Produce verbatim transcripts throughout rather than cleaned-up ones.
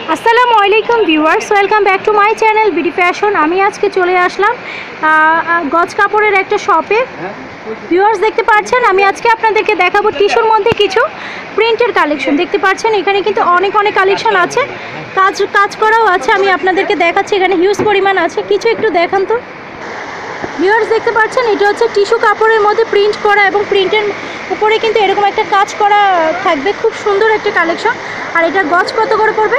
আসসালামু আলাইকুম viewers, welcome back to my channel BD fashion. আমি আজকে চলে আসলাম গজ কাপড়ের একটা শপে। ভিউয়ার্স দেখতে পাচ্ছেন, আমি আজকে আপনাদেরকে দেখাবো টিস্যুর মধ্যে কিছু প্রিন্টের কালেকশন। দেখতে পাচ্ছেন এখানে কিন্তু অনেক অনেক কালেকশন আছে, কাজ কাজ করাও আছে। আমি আপনাদেরকে দেখাচ্ছি, এখানে হিউজ পরিমাণ আছে। কিছু একটু দেখান তো। ভিউয়ার্স দেখতে পাচ্ছেন, এটা হচ্ছে টিস্যু কাপড়ের মধ্যে প্রিন্ট করা এবং প্রিন্টের উপরে কিন্তু এরকম একটা কাজ করা থাকবে। খুব সুন্দর একটা কালেকশন। আর এটা গজ কত করে পড়বে?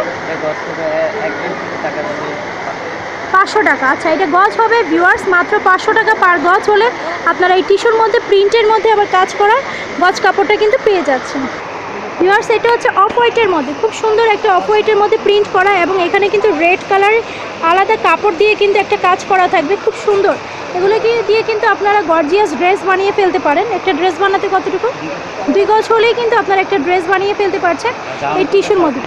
পাঁচশো টাকা। আচ্ছা, এটা গজ হবে ভিউয়ার্স মাত্র পাঁচশো টাকা পার গজ হলে আপনারা এই টিস্যুর মধ্যে প্রিন্টের মধ্যে আবার কাজ করা গজ কাপড়টা কিন্তু পেয়ে যাচ্ছেন। ভিউয়ার্স এটা হচ্ছে অফ হোয়াইটের মধ্যে, খুব সুন্দর একটা অফ হোয়াইটের মধ্যে প্রিন্ট করা এবং এখানে কিন্তু রেড কালারের আলাদা কাপড় দিয়ে কিন্তু একটা কাজ করা থাকবে, খুব সুন্দর। এগুলো দিয়ে কিন্তু আপনারা গর্জিয়াস ড্রেস বানিয়ে ফেলতে পারেন। একটা ড্রেস বানাতে কতটুকু? দুই গজ হলেই কিন্তু আপনারা একটা ড্রেস বানিয়ে ফেলতে পারছেন এই টিস্যুর মধ্যে।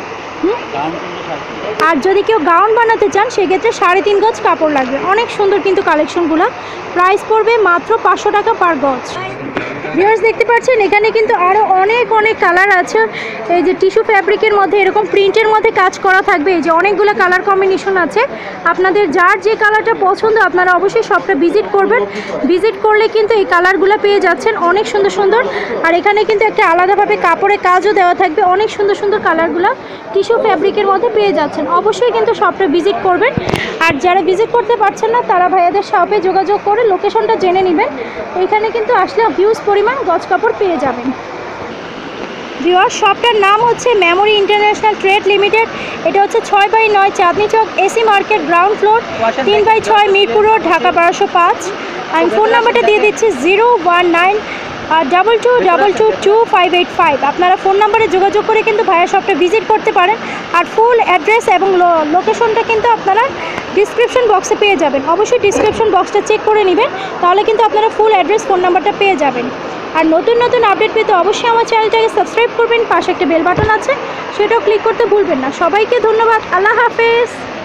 আর যদি কেউ গাউন বানাতে চান সেক্ষেত্রে সাড়ে তিন গজ কাপড় লাগবে। অনেক সুন্দর কিন্তু কালেকশনগুলো। প্রাইস পড়বে মাত্র পাঁচশো টাকা পার গজ। ভিউয়ার্স দেখতে পাচ্ছেন এখানে কিন্তু আরও অনেক অনেক কালার আছে। এই যে টিস্যু ফ্যাব্রিকের মধ্যে এরকম প্রিন্টের মধ্যে কাজ করা থাকবে। এই যে অনেকগুলো কালার কম্বিনেশন আছে। আপনাদের যার যে কালারটা পছন্দ আপনারা অবশ্যই শপটা ভিজিট করবেন। ভিজিট করলে কিন্তু এই কালারগুলো পেয়ে যাচ্ছেন, অনেক সুন্দর সুন্দর। আর এখানে কিন্তু একটা আলাদাভাবে কাপড়ের কাজও দেওয়া থাকবে। অনেক সুন্দর সুন্দর কালারগুলো টিস্যু ফ্যাব্রিকের মধ্যে পেয়ে যাচ্ছেন। অবশ্যই কিন্তু শপটা ভিজিট করবেন। আর যারা ভিজিট করতে পারছেন না তারা ভাইয়াদের শপে যোগাযোগ করে লোকেশনটা জেনে নেবেন। এখানে কিন্তু আসলে হিউজ পরিমাণ গজ কাপড় পেয়ে যাবেন। ভিউয়ার্স শপটার নাম হচ্ছে মেমোরি ইন্টারন্যাশনাল ট্রেড লিমিটেড। এটা হচ্ছে ছয় বাই নয় Chandni Chowk AC market ground floor, তিন বাই ছয় মিরপুর রোড, ঢাকা বারোশো পাঁচ। আমি ফোন নাম্বারটা দিয়ে দিচ্ছি zero one nine double two double two two five eight five. আপনারা ফোন নাম্বারে যোগাযোগ করে কিন্তু ভাইয়া শপটা ভিজিট করতে পারেন। আর ফুল অ্যাড্রেস এবং লোকেশনটা কিন্তু আপনারা ডিসক্রিপশন বক্সে পেয়ে যাবেন। অবশ্যই ডিসক্রিপশন বক্সটা চেক করে নেবেন, তাহলে কিন্তু আপনারা ফুল অ্যাড্রেস ফোন নাম্বারটা পেয়ে যাবেন। আর নতুন নতুন আপডেট পেতে অবশ্যই আমার চ্যানেলটাকে সাবস্ক্রাইব করবেন। পাশে একটা বেল বাটন আছে, সেটাও ক্লিক করতে ভুলবেন না। সবাইকে ধন্যবাদ। আল্লাহ হাফেজ।